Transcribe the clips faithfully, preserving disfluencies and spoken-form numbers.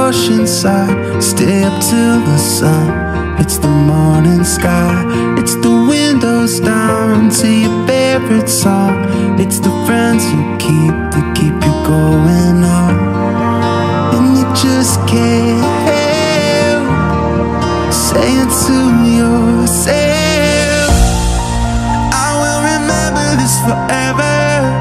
oceanside, stay up till the sun. It's the morning sky, it's the windows down to your favorite song. It's the friends you keep that keep you going on. And you just can't help saying to yourself, I will remember this forever.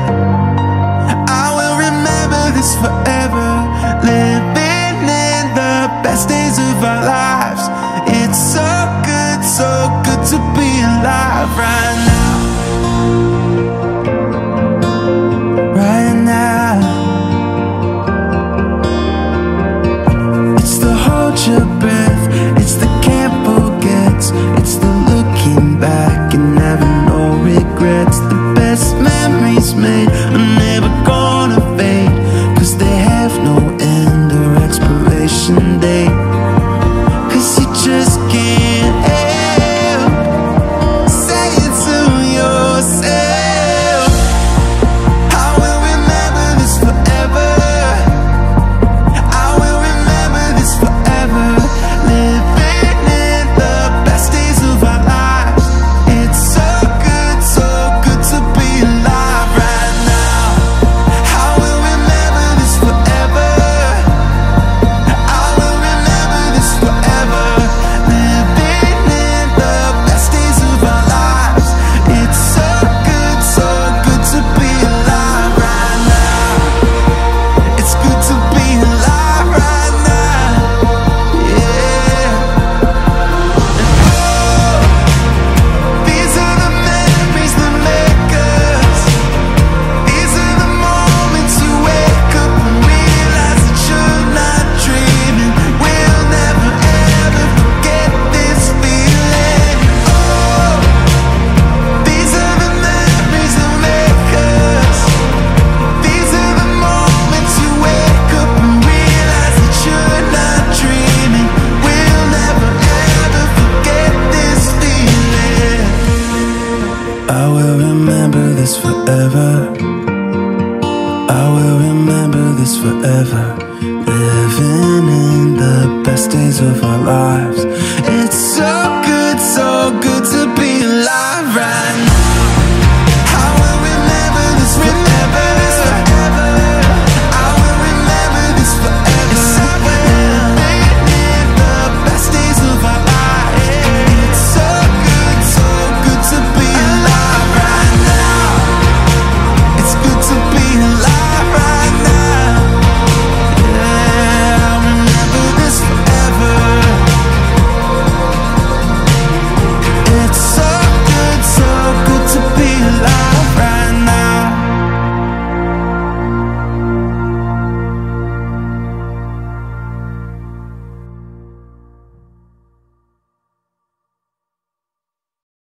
I will remember this forever. Living in the best days of our lives. It's so good, so good to be alive right now. Right now. It's the hold your breath, it's the can't forget, it's the looking back and having no regrets. The best memories made are never gonna fade, 'cause they have no end or expiration date. 'Cause you just can't help saying to yourself, I will remember this forever. I will remember this forever. Living in the best days of our lives. It's so good, so good to be alive right now. I will remember this forever. I will remember this forever. Living in the best days of our lives. It's so good, so good to be alive right now. It's good to be alive right now. Yeah. And oh, these are the memories that make us. These are the moments you wake up and realize that you're not dreaming. We'll never ever forget this feeling. Oh, these are the memories that make us. These are the moments you wake up and realize that you're not dreaming. We'll never ever forget this feeling. I will remember this forever. I will remember this forever. Living in the best days of our lives. It's so good, so good to be alive right now.